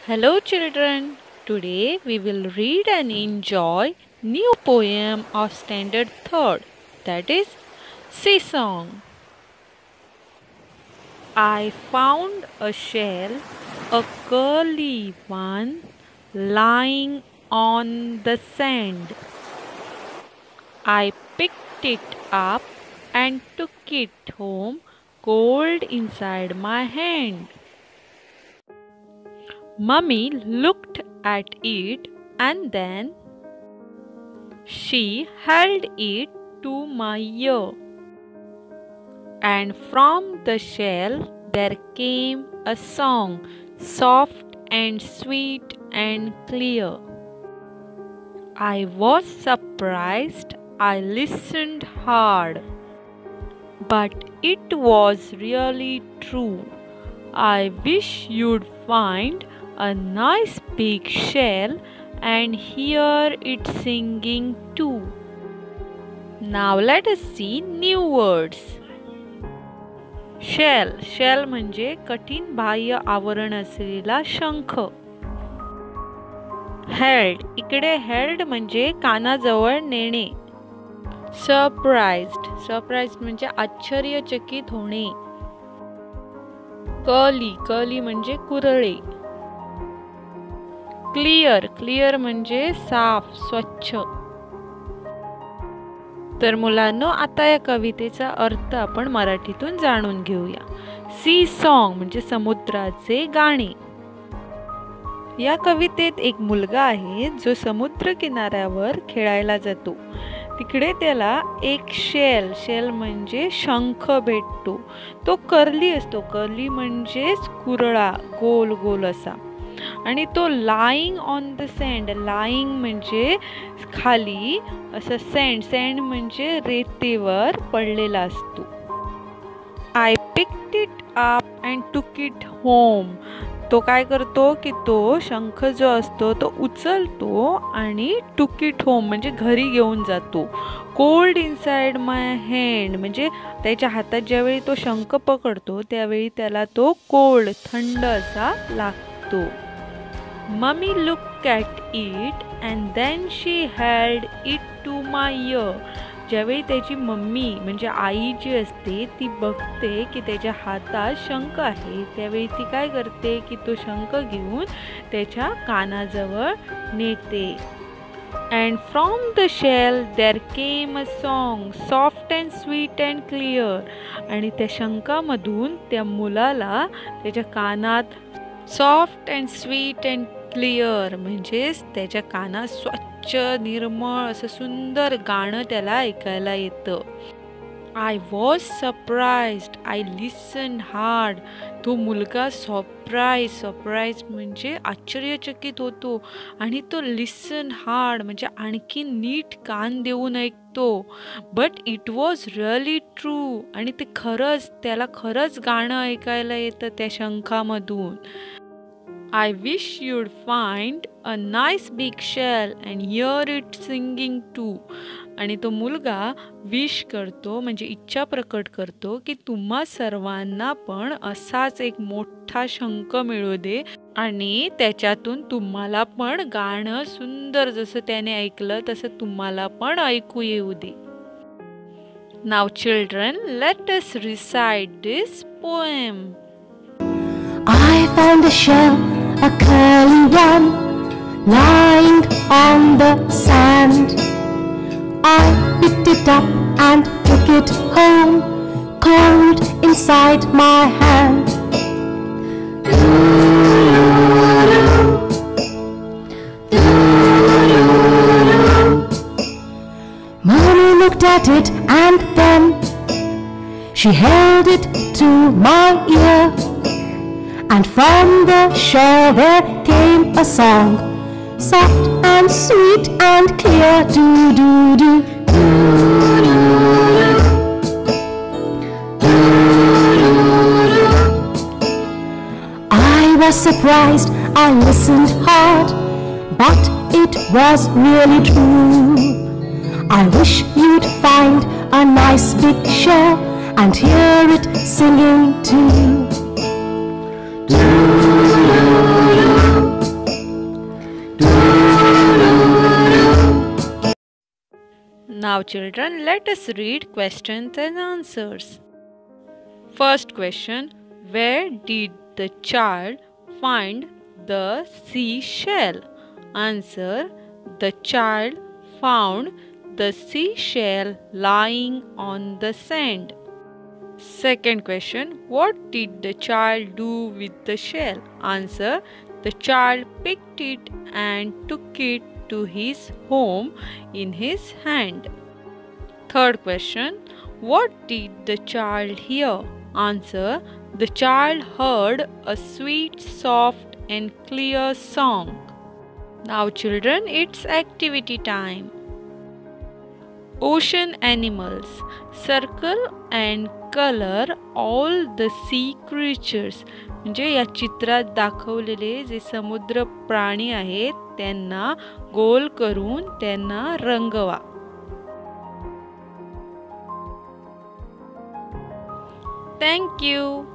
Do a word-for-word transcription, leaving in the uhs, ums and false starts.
Hello children. Today we will read and enjoy new poem of standard third, that is Sea Song. I found a shell, a curly one, lying on the sand. I picked it up and took it home, cold inside my hand. Mummy looked at it and then she held it to my ear. And from the shell there came a song, soft and sweet and clear. I was surprised. I listened hard, but it was really true. I wish you'd find a nice big shell and hear it singing too. Now let us see new words. Shell. Shell म्हणजे कठीण बाह्य आवरण असलेला शंख. Held. इकडे held म्हणजे कानाजवळ नेणे. Surprised. Surprised म्हणजे आश्चर्यचकित होणे. Curly. Curly म्हणजे कुरळे. Clear. Clear म्हणजे साफ, स्वच्छ. तर मुलांनो, आता या कवितेचा अर्थ आपण मराठीतून जाणून घेऊया. सी सॉन्ग म्हणजे समुद्राचे गाणे. या कवितेत एक मुलगा आहे जो समुद्र किनाऱ्यावर खेळायला जातो. तिकडे त्याला एक शेल शेल म्हणजे शंख भेटतो. तो कर्ली असतो. कर्ली म्हणजेच कुरळा, गोल गोल असा. आणि तो lying on the sand. Lying म्हणजे खाली असं. सँड सँड म्हणजे रेतीवर पडलेला असतो. I picked it up and took it home. तो काय करतो की तो शंख जो असतो तो उचलतो आणि टूक इट होम म्हणजे घरी घेऊन जातो. कोल्ड इनसाइड माय हँड म्हणजे त्याच्या हातात ज्यावेळी तो शंख पकडतो त्यावेळी त्याला तो कोल्ड, थंड असा लागतो. Mummy looked at it and then she held it to my ear. ज्यावेळी त्याची मम्मी म्हणजे आई जी असते ती बघते की त्याच्या हातात शंख आहे त्यावेळी ती काय करते की तो शंख घेऊन त्याच्या कानाजवळ नेते. And from the shell there came a song, soft and sweet and clear. आणि त्या शंखामधून त्या मुलाला त्याच्या कानात soft and sweet and clear म्हणजेच त्याच्या कानात स्वच्छ, निर्मळ असं सुंदर गाणं त्याला ऐकायला येतं. I was surprised. I listen hard. तो मुलगा सरप्राईज. सरप्राईज म्हणजे आश्चर्यचकित होतो. आणि तो लिसन हार्ड म्हणजे आणखी नीट कान देऊन ऐकतो. But it was really true. आणि ते खरंच त्याला खरंच गाणं ऐकायला येतं त्या शंखामधून. I wish you'd find a nice big shell and hear it singing too. आणि तो मुलगा विश करतो म्हणजे इच्छा प्रकट करतो की तुम्हा सर्वांना पण असाच एक मोठा शंख मिळू दे आणि त्याच्यातून तुम्हाला पण गाणं सुंदर जसं त्याने ऐकलं तसं तुम्हाला पण ऐकू येऊ दे. Now children, let us recite this poem. I found a shell, a curly one, lying on the sand. I picked it up and took it home, cold inside my hand. Mommy looked at it and then she held it to my ear. And from the shore there came a song, soft and sweet and clear. Do do do do do do do. I was surprised. I listened hard, but it was really true. I wish you'd find a nice big shell and hear it singing too. Do, do, do. Now children, let us read questions and answers. First question, where did the child find the seashell? Answer, the child found the seashell lying on the sand. Second question, what did the child do with the shell? Answer, the child picked it and took it to his home in his hand. Third question, what did the child hear? Answer, the child heard a sweet, soft and clear song. Now children, it's activity time. Ocean animals. Circle and color all the sea creatures. म्हणजे या चित्रात दाखवलेले जे समुद्र प्राणी आहेत त्यांना गोल करून त्यांना रंगवा. Thank you.